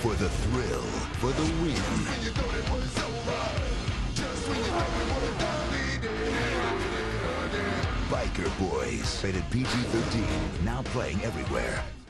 For the thrill, for the win. Biker Boyz, rated PG-13, now playing everywhere.